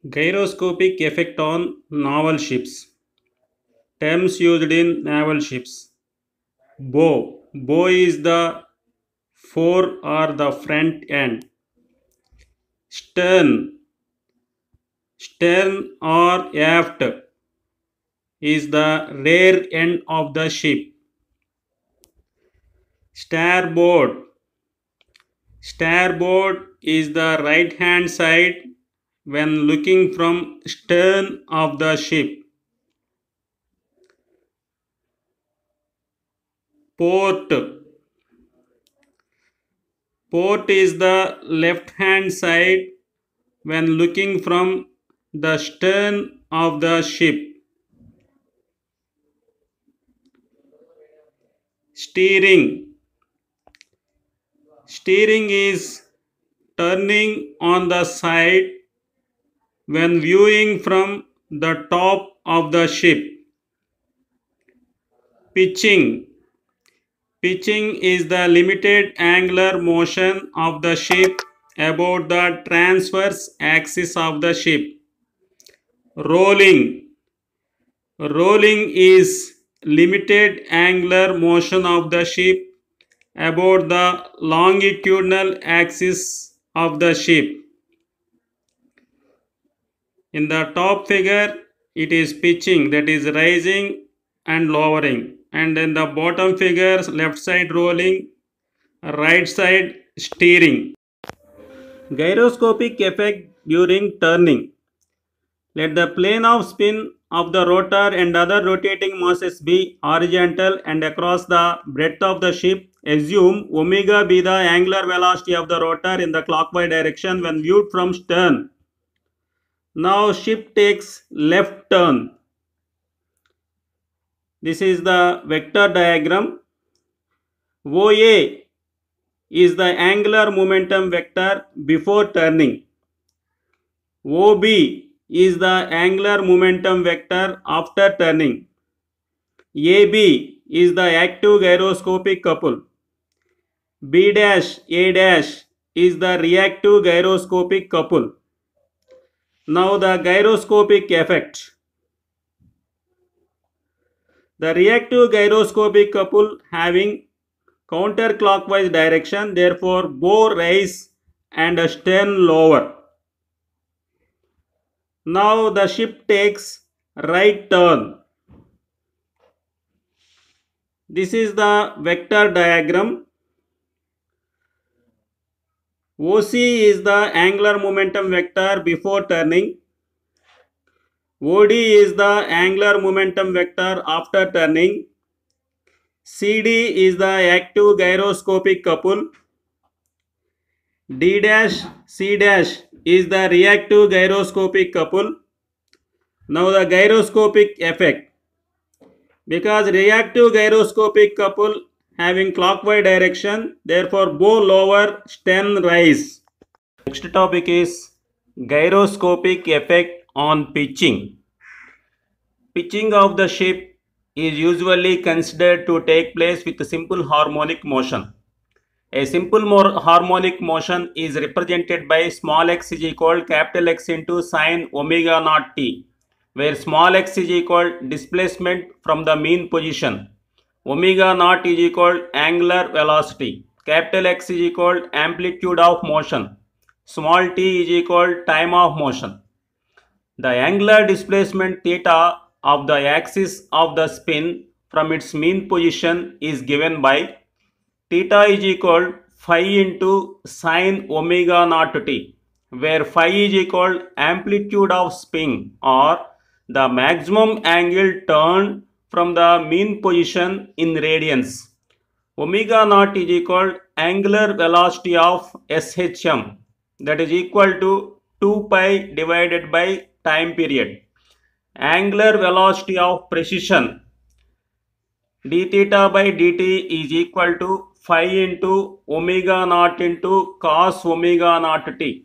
Gyroscopic effect on naval ships. Terms used in naval ships. Bow. Bow is the fore or the front end. Stern. Stern or aft is the rear end of the ship. Starboard. Starboard is the right hand side when looking from stern of the ship. Port. Port is the left hand side when looking from the stern of the ship. Steering. Steering is turning on the side when viewing from the top of the ship. Pitching. Pitching is the limited angular motion of the ship about the transverse axis of the ship. Rolling. Rolling is limited angular motion of the ship about the longitudinal axis of the ship. In the top figure, it is pitching, that is rising and lowering. And in the bottom figure, left side rolling, right side steering. Gyroscopic effect during turning. Let the plane of spin of the rotor and other rotating masses be horizontal and across the breadth of the ship. Assume omega be the angular velocity of the rotor in the clockwise direction when viewed from stern. Now ship takes left turn. This is the vector diagram. OA is the angular momentum vector before turning. OB is the angular momentum vector after turning. AB is the active gyroscopic couple. B dash A dash is the reactive gyroscopic couple. Now the gyroscopic effect. The reactive gyroscopic couple having counterclockwise direction, therefore bow rise and stern lower. Now the ship takes right turn. This is the vector diagram. OC is the angular momentum vector before turning. OD is the angular momentum vector after turning. CD is the active gyroscopic couple. D dash C dash is the reactive gyroscopic couple. Now the gyroscopic effect. Because reactive gyroscopic couple having clockwise direction, therefore bow lower, stern rise. Next topic is gyroscopic effect on pitching. Pitching of the ship is usually considered to take place with a simple harmonic motion. A simple harmonic motion is represented by small x is equal capital X into sine omega naught t, where small x is equal displacement from the mean position, omega naught is equal angular velocity, capital X is equal amplitude of motion, small t is equal time of motion. The angular displacement theta of the axis of the spin from its mean position is given by theta is equal phi into sine omega naught t, where phi is equal amplitude of spin or the maximum angle turned from the mean position in radians. Omega naught is equal angular velocity of SHM, that is equal to 2 pi divided by time period. Angular velocity of precision d theta by dt is equal to phi into omega naught into cos omega naught t.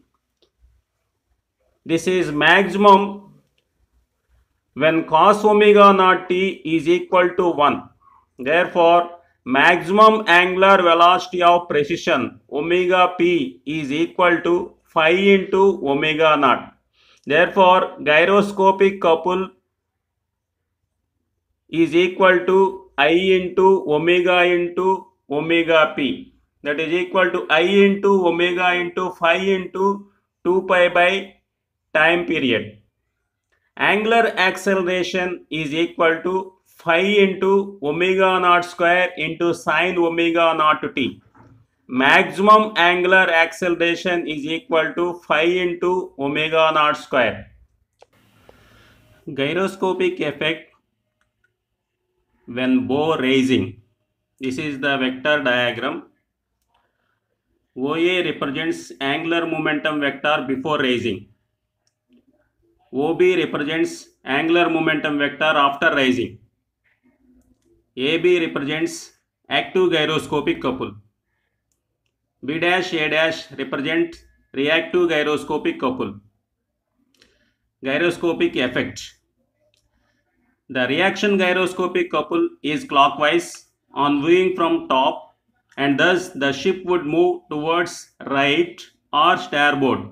This is maximum when cos omega naught t is equal to 1. Therefore, maximum angular velocity of precision omega p is equal to phi into omega naught. Therefore, gyroscopic couple is equal to I into omega p. That is equal to I into omega into phi into 2 pi by time period. Angular acceleration is equal to phi into omega naught square into sine omega naught t. Maximum angular acceleration is equal to phi into omega naught square. Gyroscopic effect when bow raising. This is the vector diagram. OA represents angular momentum vector before raising. OB represents angular momentum vector after rising. AB represents active gyroscopic couple. B dash A dash represent reactive gyroscopic couple. Gyroscopic effect. The reaction gyroscopic couple is clockwise on viewing from top, and thus the ship would move towards right or starboard.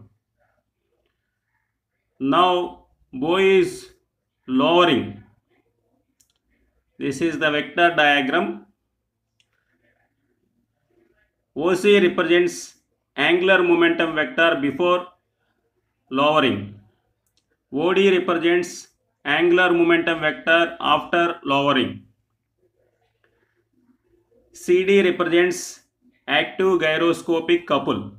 Now bow is lowering. This is the vector diagram. OC represents angular momentum vector before lowering. OD represents angular momentum vector after lowering. CD represents active gyroscopic couple.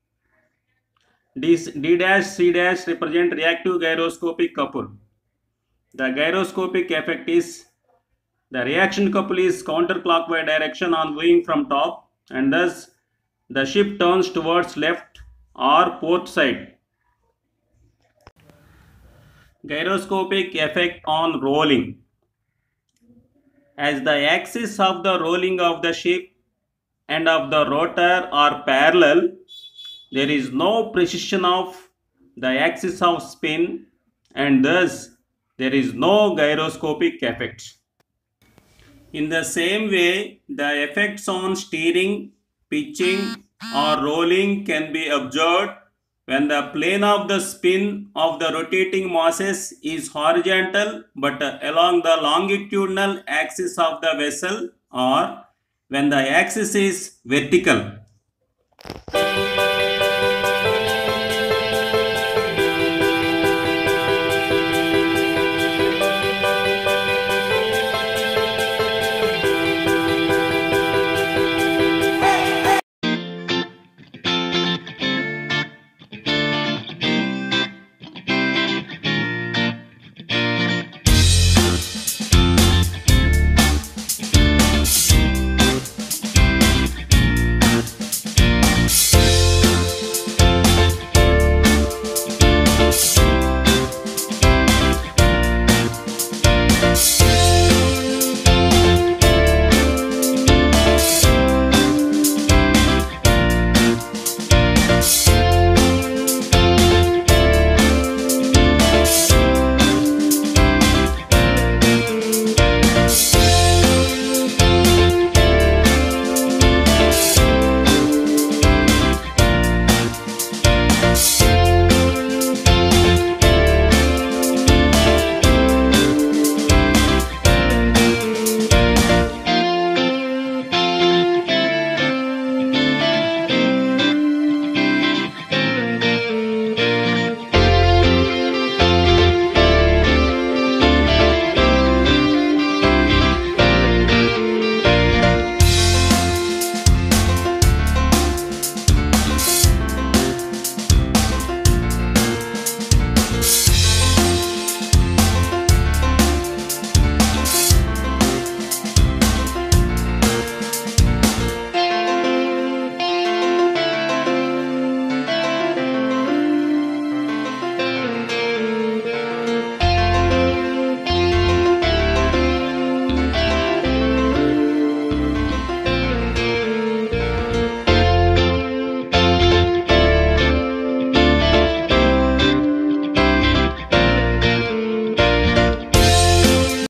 D dash C dash represent reactive gyroscopic couple. The gyroscopic effect is the reaction couple is counterclockwise direction on viewing from top, and thus the ship turns towards left or port side. Gyroscopic effect on rolling. As the axis of the rolling of the ship and of the rotor are parallel, there is no precession of the axis of spin, and thus there is no gyroscopic effect. In the same way, the effects on steering, pitching or rolling can be observed when the plane of the spin of the rotating masses is horizontal but along the longitudinal axis of the vessel, or when the axis is vertical.